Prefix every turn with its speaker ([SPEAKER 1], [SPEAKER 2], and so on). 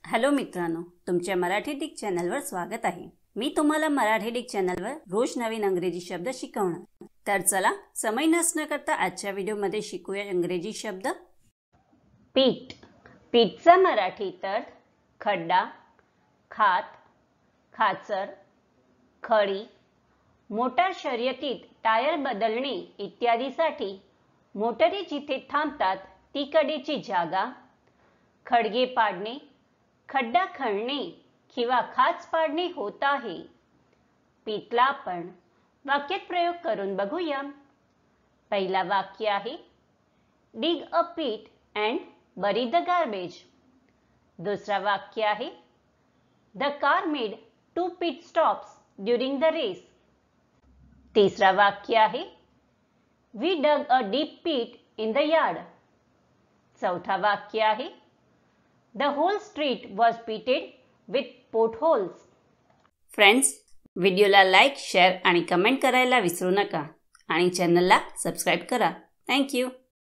[SPEAKER 1] Hello मित्रांनो, तुमच्या Marathi Dick चॅनलवर स्वागत आहे। मी तुम्हाला मराठी डिक चॅनलवर रोज नवीन इंग्रजी शब्द शिकवणार। तर चला समय नष्ट न करता आजच्या व्हिडिओमध्ये शिकूया इंग्रजी शब्द। पीठ। पीठचा मराठी अर्थ खड्डा, खात, खाचर, खडी। मोटार शर्यतीत टायर बदलणे इत्यादीसाठी मोटारी जिथे थांबतात ती कडेची जागा। खडगे पाडणे, खड्डा खणणे किंवा खाच पाडणे होत आहे। पीठला आपण वाक्यात प्रयोग करून बघूया। पहिला वाक्य आहे dig a pit and bury the garbage। दुसरा वाक्य आहे the car made 2 pit stops during the race। तिसरा वाक्य आहे we dug a deep pit in the yard। चौथा वाक्य आहे The whole street was pitted with potholes। Friends, व्हिडिओला लाईक, शेअर आणि कमेंट करायला विसरू नका आणि चॅनलला सबस्क्राइब करा। Thank you.